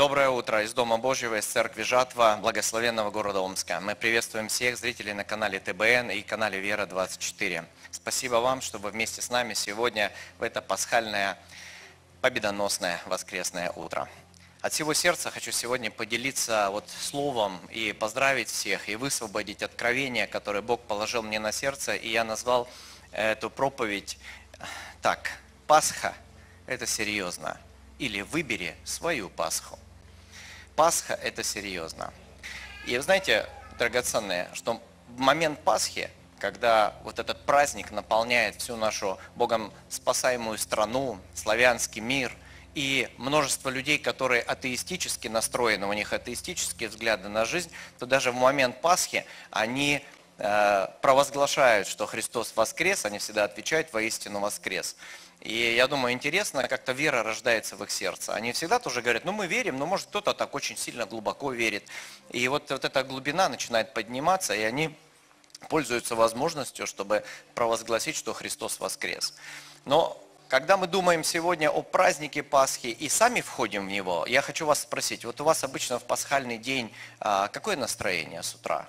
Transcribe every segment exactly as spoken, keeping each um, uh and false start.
Доброе утро из Дома Божьего, из Церкви Жатва, благословенного города Омска. Мы приветствуем всех зрителей на канале Тэ Бэ Эн и канале Вера двадцать четыре. Спасибо вам, что вы вместе с нами сегодня в это пасхальное, победоносное воскресное утро. От всего сердца хочу сегодня поделиться вот словом и поздравить всех, и высвободить откровение, которое Бог положил мне на сердце, и я назвал эту проповедь так: Пасха – это серьезно. Или выбери свою Пасху. Пасха – это серьезно. И вы знаете, драгоценные, что в момент Пасхи, когда вот этот праздник наполняет всю нашу Богом спасаемую страну, славянский мир, и множество людей, которые атеистически настроены, у них атеистические взгляды на жизнь, то даже в момент Пасхи они э, провозглашают, что Христос воскрес, они всегда отвечают: воистину воскрес. И я думаю, интересно, как-то вера рождается в их сердце. Они всегда тоже говорят: ну мы верим, но может кто-то так очень сильно глубоко верит. И вот, вот эта глубина начинает подниматься, и они пользуются возможностью, чтобы провозгласить, что Христос воскрес. Но когда мы думаем сегодня о празднике Пасхи и сами входим в него, я хочу вас спросить, вот у вас обычно в пасхальный день а, какое настроение с утра?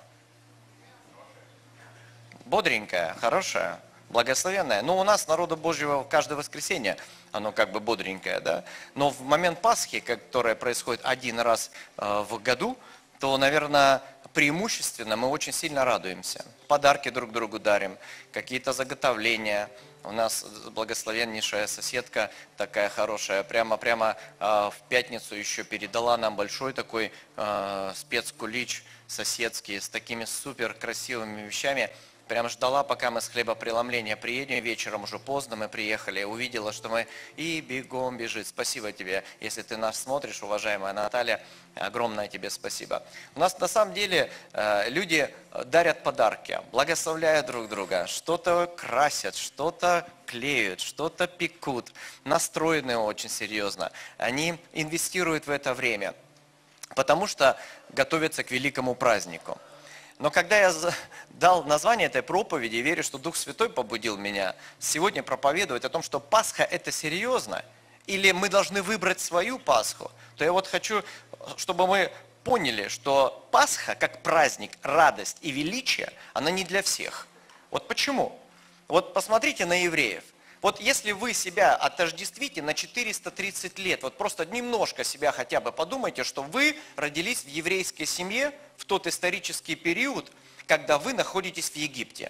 Бодренькое, хорошее? Благословенное. Ну, у нас, народу Божьего, каждое воскресенье, оно как бы бодренькое, да. Но в момент Пасхи, которая происходит один раз э, в году, то, наверное, преимущественно мы очень сильно радуемся. Подарки друг другу дарим, какие-то заготовления. У нас благословеннейшая соседка, такая хорошая, прямо-прямо э, в пятницу еще передала нам большой такой э, спецкулич соседский с такими супер красивыми вещами. Прям ждала, пока мы с хлебопреломления приедем, вечером уже поздно мы приехали, увидела, что мы и бегом бежит. Спасибо тебе, если ты нас смотришь, уважаемая Наталья, огромное тебе спасибо. У нас на самом деле люди дарят подарки, благословляют друг друга, что-то красят, что-то клеют, что-то пекут, настроены очень серьезно. Они инвестируют в это время, потому что готовятся к великому празднику. Но когда я дал название этой проповеди, верю, что Дух Святой побудил меня сегодня проповедовать о том, что Пасха – это серьезно, или мы должны выбрать свою Пасху, то я вот хочу, чтобы мы поняли, что Пасха, как праздник, радость и величие, она не для всех. Вот почему? Вот посмотрите на евреев. Вот если вы себя отождествите на четыреста тридцать лет, вот просто немножко себя хотя бы подумайте, что вы родились в еврейской семье в тот исторический период, когда вы находитесь в Египте.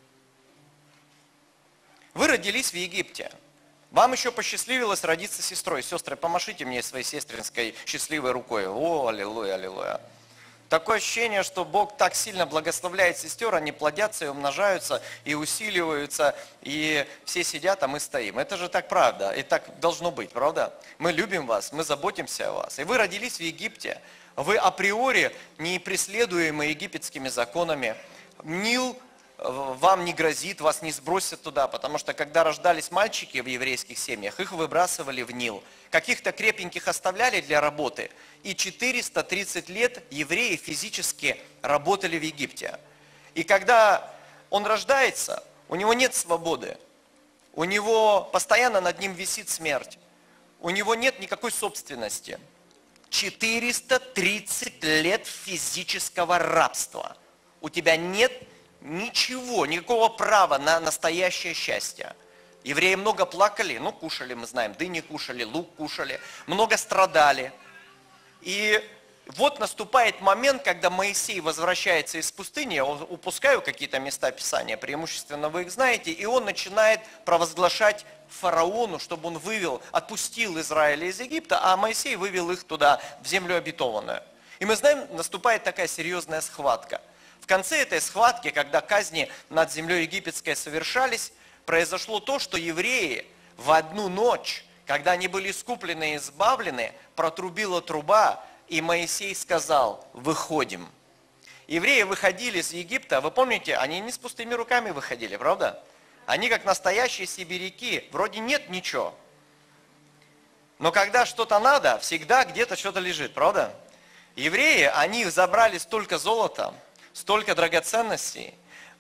Вы родились в Египте. Вам еще посчастливилось родиться сестрой. Сестры, помашите мне своей сестринской счастливой рукой. О, аллилуйя, аллилуйя. Такое ощущение, что Бог так сильно благословляет сестер, они плодятся и умножаются, и усиливаются, и все сидят, а мы стоим. Это же так правда, и так должно быть, правда? Мы любим вас, мы заботимся о вас. И вы родились в Египте, вы априори не преследуемы египетскими законами. Нил вам не грозит, вас не сбросят туда, потому что когда рождались мальчики в еврейских семьях, их выбрасывали в Нил. Каких-то крепеньких оставляли для работы, и четыреста тридцать лет евреи физически работали в Египте. И когда он рождается, у него нет свободы, у него постоянно над ним висит смерть, у него нет никакой собственности. четыреста тридцать лет физического рабства. У тебя нет ничего, никакого права на настоящее счастье. Евреи много плакали, ну кушали, мы знаем, дыни кушали, лук кушали, много страдали. И вот наступает момент, когда Моисей возвращается из пустыни, я упускаю какие-то места Писания, преимущественно вы их знаете, и он начинает провозглашать фараону, чтобы он вывел, отпустил Израиля из Египта, а Моисей вывел их туда, в землю обетованную. И мы знаем, наступает такая серьезная схватка. В конце этой схватки, когда казни над землей египетской совершались, произошло то, что евреи в одну ночь, когда они были искуплены и избавлены, протрубила труба, и Моисей сказал: выходим. Евреи выходили из Египта, вы помните, они не с пустыми руками выходили, правда? Они как настоящие сибиряки, вроде нет ничего. Но когда что-то надо, всегда где-то что-то лежит, правда? Евреи, они забрали столько золота, столько драгоценностей,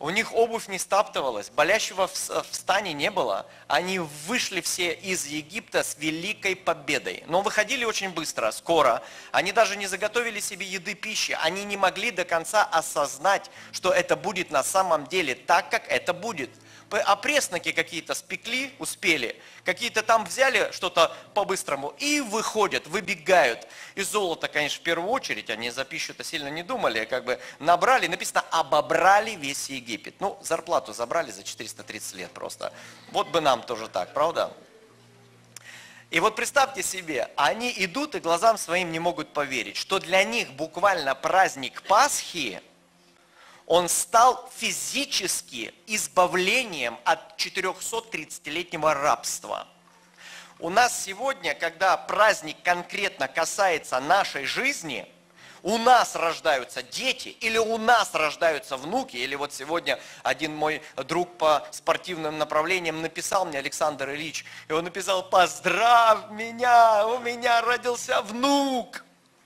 У них обувь не стаптывалась, болящего в в стане не было. Они вышли все из Египта с великой победой. Но выходили очень быстро, скоро. Они даже не заготовили себе еды, пищи. Они не могли до конца осознать, что это будет на самом деле так, как это будет. А пресноки какие-то спекли, успели, какие-то там взяли что-то по-быстрому и выходят, выбегают. И золото, конечно, в первую очередь, они за пищу-то сильно не думали, как бы набрали, написано, обобрали весь Египет. Ну, зарплату забрали за четыреста тридцать лет просто. Вот бы нам тоже так, правда? И вот представьте себе, они идут и глазам своим не могут поверить, что для них буквально праздник Пасхи, он стал физически избавлением от четырехсотридцатилетнего рабства. У нас сегодня, когда праздник конкретно касается нашей жизни, у нас рождаются дети, или у нас рождаются внуки, или вот сегодня один мой друг по спортивным направлениям написал мне, Александр Ильич, и он написал: «Поздравь меня, у меня родился внук».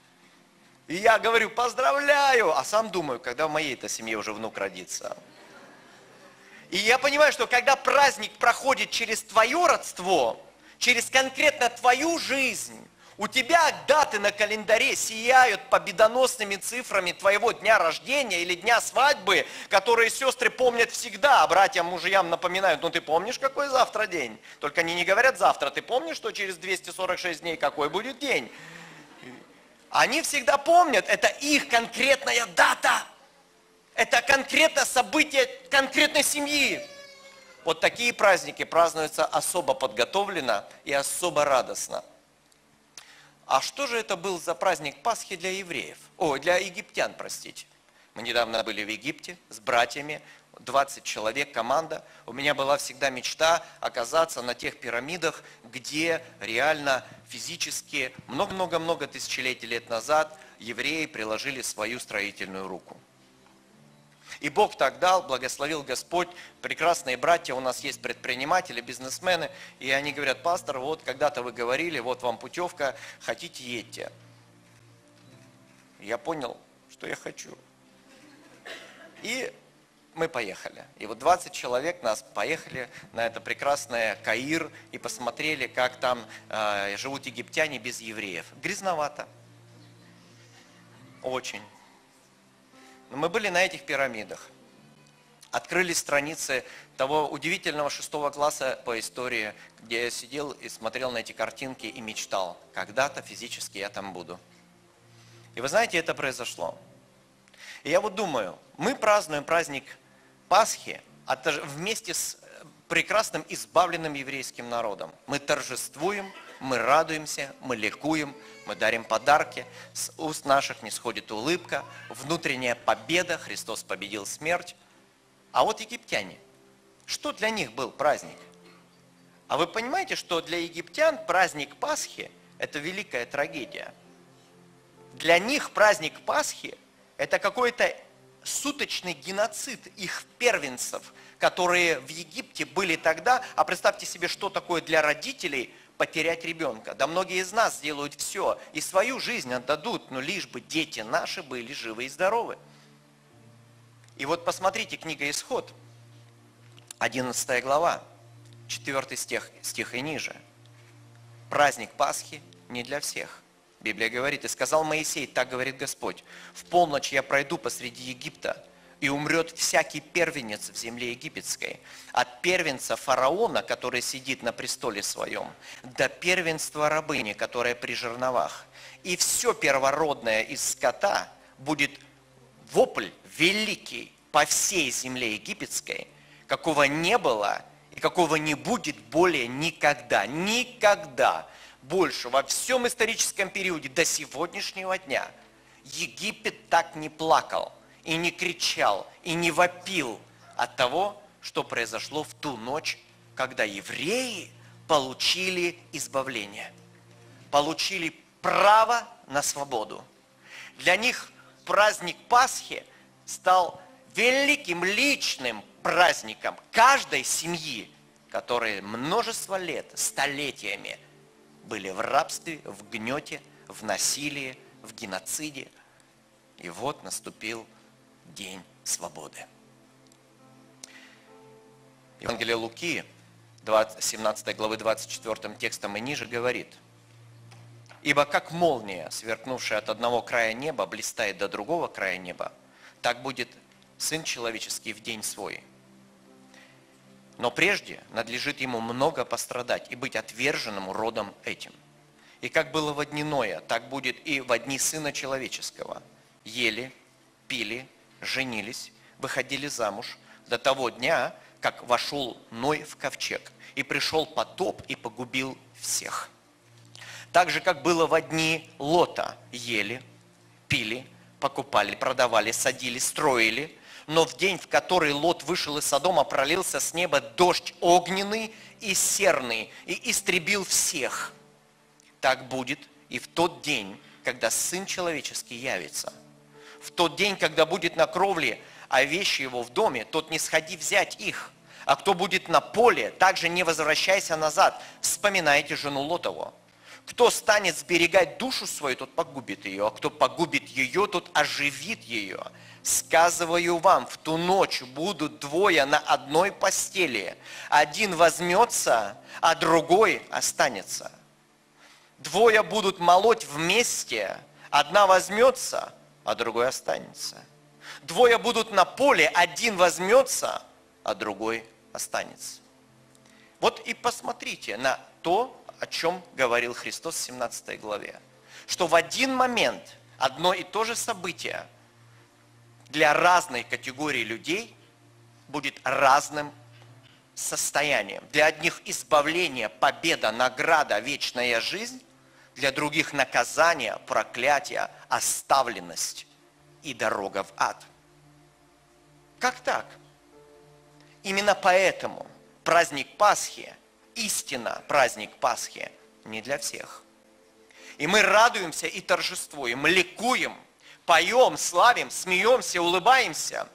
И я говорю: поздравляю, а сам думаю, когда в моей-то семье уже внук родится. И я понимаю, что когда праздник проходит через твое родство, через конкретно твою жизнь, у тебя даты на календаре сияют победоносными цифрами твоего дня рождения или дня свадьбы, которые сестры помнят всегда, а братьям, мужьям напоминают: ну ты помнишь, какой завтра день? Только они не говорят завтра, ты помнишь, что через двести сорок шесть дней какой будет день? Они всегда помнят, это их конкретная дата. Это конкретное событие конкретной семьи. Вот такие праздники празднуются особо подготовленно и особо радостно. А что же это был за праздник Пасхи для евреев? О, для египтян, простите. Мы недавно были в Египте с братьями, двадцать человек, команда. У меня была всегда мечта оказаться на тех пирамидах, где реально физически много-много-много тысячелетий лет назад евреи приложили свою строительную руку. И Бог так дал, благословил Господь, прекрасные братья, у нас есть предприниматели, бизнесмены, и они говорят: пастор, вот когда-то вы говорили, вот вам путевка, хотите, едьте. Я понял, что я хочу. И мы поехали. И вот двадцать человек нас поехали на это прекрасное Каир и посмотрели, как там э, живут египтяне без евреев. Грязновато. Очень. Но мы были на этих пирамидах. Открыли страницы того удивительного шестого класса по истории, где я сидел и смотрел на эти картинки и мечтал: когда-то физически я там буду. И вы знаете, это произошло. И я вот думаю, мы празднуем праздник Пасхи вместе с прекрасным избавленным еврейским народом. Мы торжествуем, мы радуемся, мы ликуем, мы дарим подарки, с уст наших не сходит улыбка, внутренняя победа, Христос победил смерть. А вот египтяне, что для них был праздник? А вы понимаете, что для египтян праздник Пасхи – это великая трагедия. Для них праздник Пасхи – это какой-то суточный геноцид их первенцев, которые в Египте были тогда. А представьте себе, что такое для родителей потерять ребенка. Да многие из нас сделают все и свою жизнь отдадут, но лишь бы дети наши были живы и здоровы. И вот посмотрите, книга Исход, одиннадцатая глава, четвёртый стих, стих и ниже. Праздник Пасхи не для всех. Библия говорит: «И сказал Моисей, так говорит Господь, в полночь я пройду посреди Египта, и умрет всякий первенец в земле египетской, от первенца фараона, который сидит на престоле своем, до первенства рабыни, которая при жерновах. И все первородное из скота будет вопль великий по всей земле египетской, какого не было и какого не будет более никогда, никогда больше во всем историческом периоде до сегодняшнего дня Египет так не плакал и не кричал, и не вопил от того, что произошло в ту ночь, когда евреи получили избавление, получили право на свободу. Для них праздник Пасхи стал великим личным праздником каждой семьи, которые множество лет, столетиями были в рабстве, в гнете, в насилии, в геноциде. И вот наступил день свободы. Евангелие Луки, семнадцатой главы двадцать четвёртым текстом и ниже говорит: «Ибо как молния, сверкнувшая от одного края неба, блистает до другого края неба, так будет Сын Человеческий в день свой. Но прежде надлежит ему много пострадать и быть отверженным родом этим. И как было во дни Ноя, так будет и во дни Сына Человеческого. Ели, пили, женились, выходили замуж до того дня, как вошел Ной в ковчег, и пришел потоп и погубил всех. Так же, как было во дни Лота, ели, пили, покупали, продавали, садили, строили, но в день, в который Лот вышел из Содома, пролился с неба дождь огненный и серный, и истребил всех. Так будет и в тот день, когда Сын Человеческий явится. В тот день, когда будет на кровле, а вещи его в доме, тот не сходи взять их. А кто будет на поле, также не возвращайся назад. Вспоминайте жену Лотову. Кто станет сберегать душу свою, тот погубит ее, а кто погубит ее, тот оживит ее. Сказываю вам, в ту ночь будут двое на одной постели. Один возьмется, а другой останется. Двое будут молоть вместе, одна возьмется, а другой останется. Двое будут на поле, один возьмется, а другой останется». Вот и посмотрите на то, о чем говорил Христос в семнадцатой главе. Что в один момент одно и то же событие для разной категории людей будет разным состоянием. Для одних избавление, победа, награда, вечная жизнь, для других наказание, проклятие, оставленность и дорога в ад. Как так? Именно поэтому праздник Пасхи, истинно праздник Пасхи, не для всех. И мы радуемся и торжествуем, ликуем, поем, славим, смеемся, улыбаемся.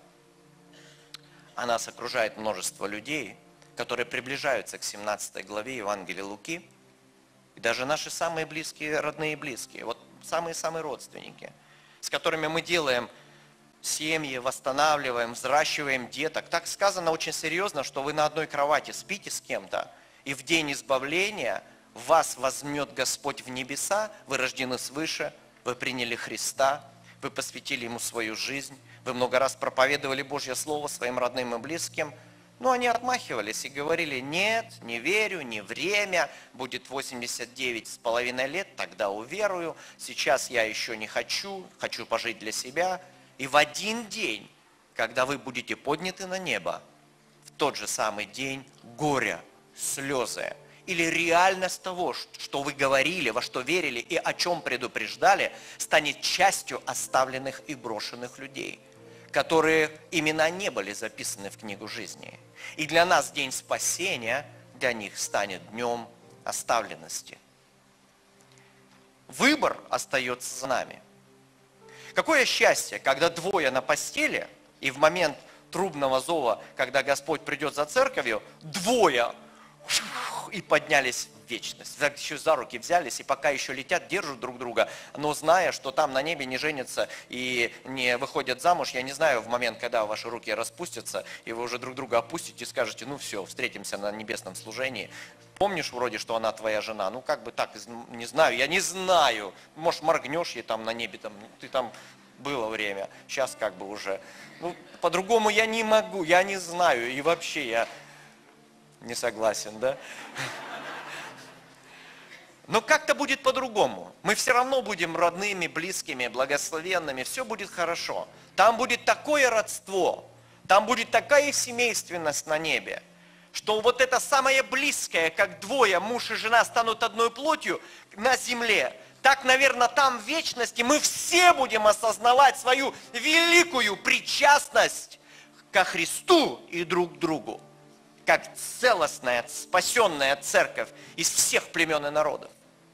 А нас окружает множество людей, которые приближаются к семнадцатой главе Евангелия Луки. И даже наши самые близкие, родные и близкие, вот самые-самые родственники, с которыми мы делаем семьи, восстанавливаем, взращиваем деток. Так сказано очень серьезно, что вы на одной кровати спите с кем-то, и в день избавления вас возьмет Господь в небеса, вы рождены свыше, вы приняли Христа, вы посвятили Ему свою жизнь, вы много раз проповедовали Божье Слово своим родным и близким, но они отмахивались и говорили: нет, не верю, не время, будет восемьдесят девять с половиной лет, тогда уверую, сейчас я еще не хочу, хочу пожить для себя. И в один день, когда вы будете подняты на небо, в тот же самый день горе, слезы или реальность того, что вы говорили, во что верили и о чем предупреждали, станет частью оставленных и брошенных людей, которые имена не были записаны в книгу жизни. И для нас день спасения, для них станет днем оставленности. Выбор остается за нами. Какое счастье, когда двое на постели, и в момент трубного зова, когда Господь придет за церковью, двое и поднялись в вечность. Так еще за руки взялись, и пока еще летят, держат друг друга, но зная, что там на небе не женятся и не выходят замуж, я не знаю, в момент, когда ваши руки распустятся, и вы уже друг друга опустите и скажете: ну все, встретимся на небесном служении. Помнишь вроде, что она твоя жена? Ну как бы так, не знаю, я не знаю. Может, моргнешь ей там на небе, там, ты там было время, сейчас как бы уже. Ну, по-другому я не могу, я не знаю, и вообще я не согласен, да? Но как-то будет по-другому. Мы все равно будем родными, близкими, благословенными, все будет хорошо. Там будет такое родство, там будет такая семейственность на небе, что вот это самое близкое, как двое, муж и жена станут одной плотью на земле, так, наверное, там в вечности мы все будем осознавать свою великую причастность ко Христу и друг к другу, как целостная, спасенная церковь из всех племен и народов.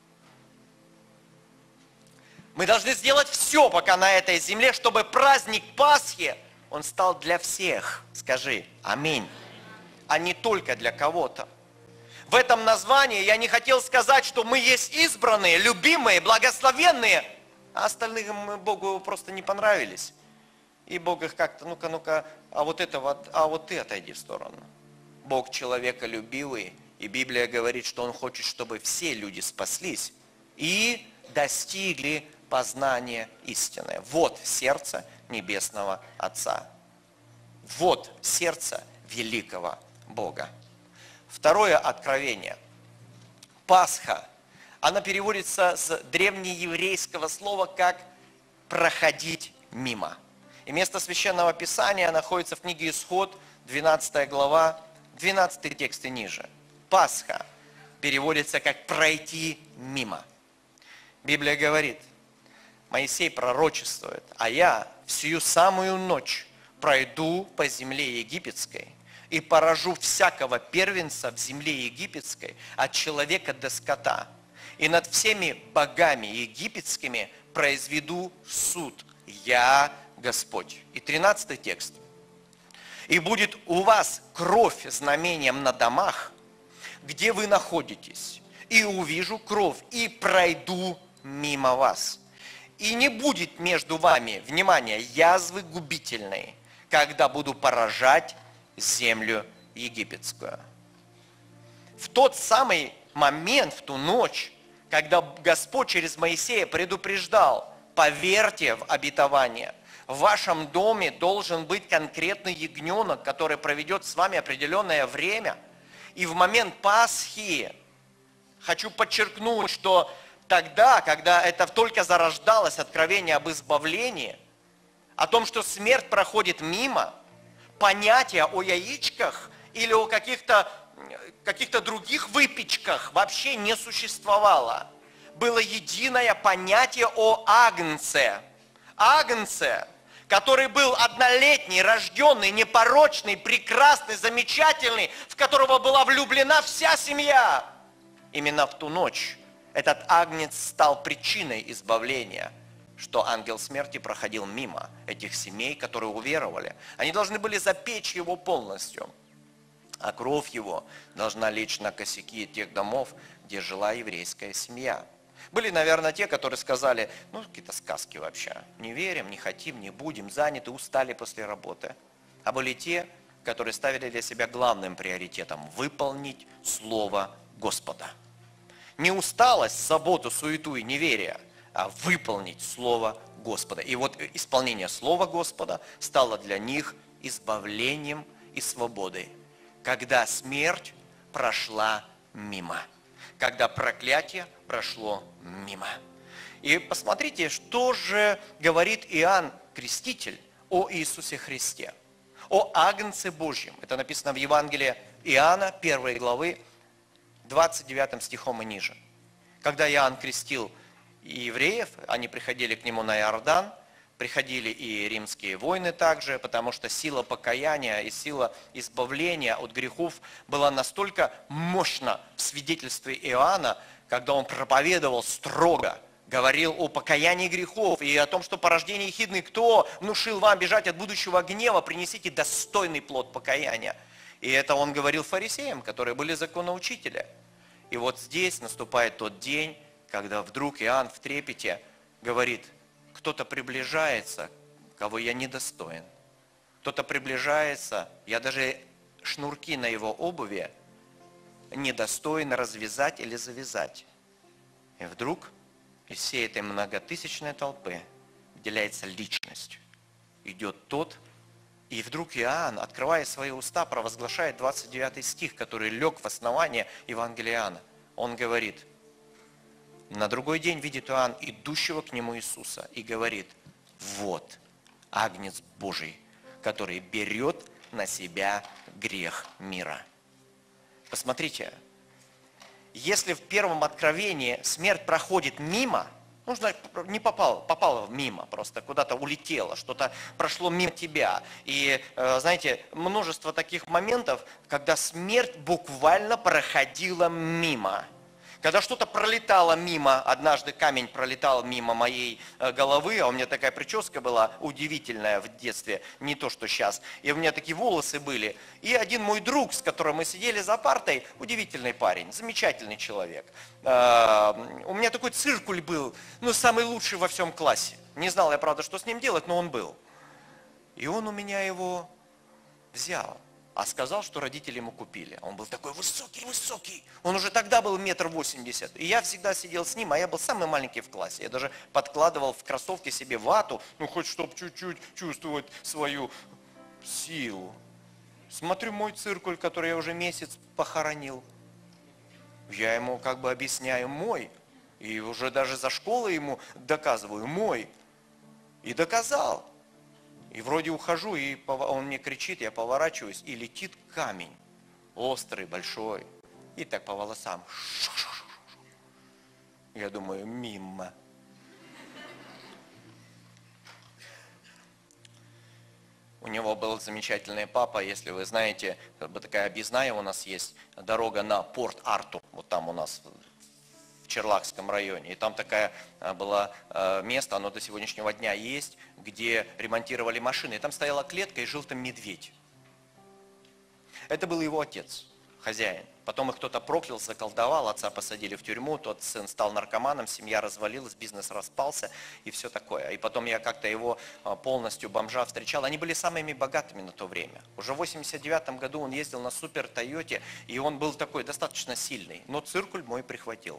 Мы должны сделать все, пока на этой земле, чтобы праздник Пасхи, он стал для всех. Скажи аминь. А не только для кого-то. В этом названии я не хотел сказать, что мы есть избранные, любимые, благословенные, а остальные мы Богу просто не понравились. И Бог их как-то, ну-ка, ну-ка, а вот это вот, а вот ты отойди в сторону. Бог человеколюбивый, и Библия говорит, что Он хочет, чтобы все люди спаслись и достигли познания истины. Вот сердце Небесного Отца. Вот сердце великого Бога. Второе откровение. Пасха. Она переводится с древнееврейского слова как «проходить мимо». И место Священного Писания находится в книге Исход, двенадцатая глава, двенадцатый текст и ниже. Пасха переводится как «пройти мимо». Библия говорит, Моисей пророчествует, а я в сию самую ночь пройду по земле египетской и поражу всякого первенца в земле египетской, от человека до скота, и над всеми богами египетскими произведу суд. Я Господь. И тринадцатый текст. И будет у вас кровь знамением на домах, где вы находитесь, и увижу кровь, и пройду мимо вас. И не будет между вами, внимание, язвы губительной, когда буду поражать землю египетскую. В тот самый момент, в ту ночь, когда Господь через Моисея предупреждал, поверьте в обетование, в вашем доме должен быть конкретный ягненок, который проведет с вами определенное время. И в момент Пасхи, хочу подчеркнуть, что тогда, когда это только зарождалось откровение об избавлении, о том, что смерть проходит мимо, понятия о яичках или о каких-то каких-то других выпечках вообще не существовало. Было единое понятие о агнце. Агнце, который был однолетний, рожденный, непорочный, прекрасный, замечательный, в которого была влюблена вся семья. Именно в ту ночь этот агнец стал причиной избавления, что ангел смерти проходил мимо этих семей, которые уверовали. Они должны были запечь его полностью, а кровь его должна лечь на косяки тех домов, где жила еврейская семья. Были, наверное, те, которые сказали, ну, какие-то сказки вообще, не верим, не хотим, не будем, заняты, устали после работы. А были те, которые ставили для себя главным приоритетом выполнить Слово Господа. Не усталость, заботу, суету и неверие, а выполнить Слово Господа. И вот исполнение Слова Господа стало для них избавлением и свободой, когда смерть прошла мимо, когда проклятие прошло мимо. И посмотрите, что же говорит Иоанн Креститель о Иисусе Христе, о Агнце Божьем. Это написано в Евангелии Иоанна, первой главы, двадцать девятым стихом и ниже. Когда Иоанн крестил евреев, они приходили к нему на Иордан, приходили и римские войны также, потому что сила покаяния и сила избавления от грехов была настолько мощна в свидетельстве Иоанна, когда он проповедовал строго, говорил о покаянии грехов и о том, что по рождении ехидный, кто внушил вам бежать от будущего гнева, принесите достойный плод покаяния. И это он говорил фарисеям, которые были законоучители. И вот здесь наступает тот день, когда вдруг Иоанн в трепете говорит, кто-то приближается, кого я недостоин. Кто-то приближается, я даже шнурки на его обуви недостоин развязать или завязать. И вдруг из всей этой многотысячной толпы выделяется личность. Идет тот, и вдруг Иоанн, открывая свои уста, провозглашает двадцать девятый стих, который лег в основание Евангелия Иоанна. Он говорит, на другой день видит Иоанн идущего к нему Иисуса и говорит, вот Агнец Божий, который берет на себя грех мира. Посмотрите, если в первом откровении смерть проходит мимо, нужно не попало, попало мимо, просто куда-то улетело, что-то прошло мимо тебя. И, знаете, множество таких моментов, когда смерть буквально проходила мимо. Когда что-то пролетало мимо, однажды камень пролетал мимо моей головы, а у меня такая прическа была удивительная в детстве, не то что сейчас, и у меня такие волосы были. И один мой друг, с которым мы сидели за партой, удивительный парень, замечательный человек. У меня такой циркуль был, ну, самый лучший во всем классе. Не знал я, правда, что с ним делать, но он был. И он у меня его взял. А сказал, что родители ему купили. Он был такой высокий-высокий. Он уже тогда был метр восемьдесят. И я всегда сидел с ним, а я был самый маленький в классе. Я даже подкладывал в кроссовки себе вату, ну хоть чтобы чуть-чуть чувствовать свою силу. Смотрю мой циркуль, который я уже месяц похоронил. Я ему как бы объясняю, мой. И уже даже за школой ему доказываю, мой. И доказал. И вроде ухожу, и он мне кричит, я поворачиваюсь, и летит камень. Острый, большой. И так по волосам. Я думаю, мимо. У него был замечательный папа, если вы знаете, такая объездная у нас есть, дорога на Порт-Арту, вот там у нас в Черлакском районе. И там такая было место, оно до сегодняшнего дня есть, где ремонтировали машины. И там стояла клетка, и жил там медведь. Это был его отец, хозяин. Потом их кто-то проклял, заколдовал, отца посадили в тюрьму, тот сын стал наркоманом, семья развалилась, бизнес распался и все такое. И потом я как-то его полностью бомжа встречал. Они были самыми богатыми на то время. Уже в восемьдесят девятом году он ездил на супер Тойоте, и он был такой достаточно сильный. Но циркуль мой прихватил.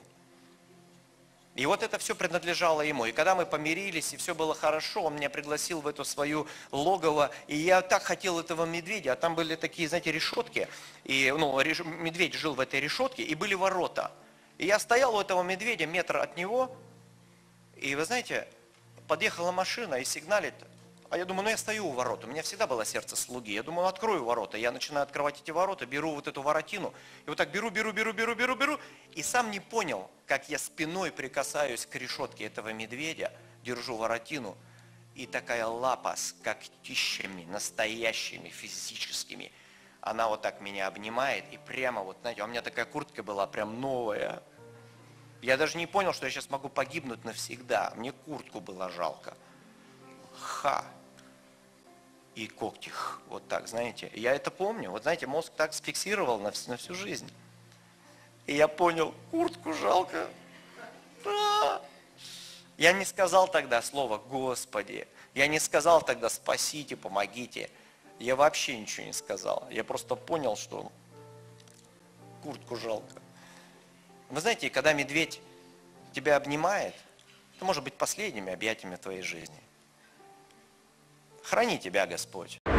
И вот это все принадлежало ему. И когда мы помирились, и все было хорошо, он меня пригласил в эту свою логово. И я так хотел этого медведя. А там были такие, знаете, решетки. И, ну, реш... медведь жил в этой решетке, и были ворота. И я стоял у этого медведя метр от него. И вы знаете, подъехала машина и сигналит. А я думаю, ну я стою у ворот. У меня всегда было сердце слуги. Я думаю, открою ворота. Я начинаю открывать эти ворота, беру вот эту воротину. И вот так беру, беру, беру, беру, беру, беру. И сам не понял, как я спиной прикасаюсь к решетке этого медведя, держу воротину. И такая лапа с когтищами, настоящими, физическими. Она вот так меня обнимает. И прямо вот, знаете, у меня такая куртка была прям новая. Я даже не понял, что я сейчас могу погибнуть навсегда. Мне куртку было жалко. Ха. И когти, вот так, знаете. Я это помню. Вот знаете, мозг так сфиксировал на, на всю жизнь. И я понял, куртку жалко. Да. Я не сказал тогда слово «Господи». Я не сказал тогда «Спасите, помогите». Я вообще ничего не сказал. Я просто понял, что куртку жалко. Вы знаете, когда медведь тебя обнимает, это может быть последними объятиями в твоей жизни. Храни тебя Господь.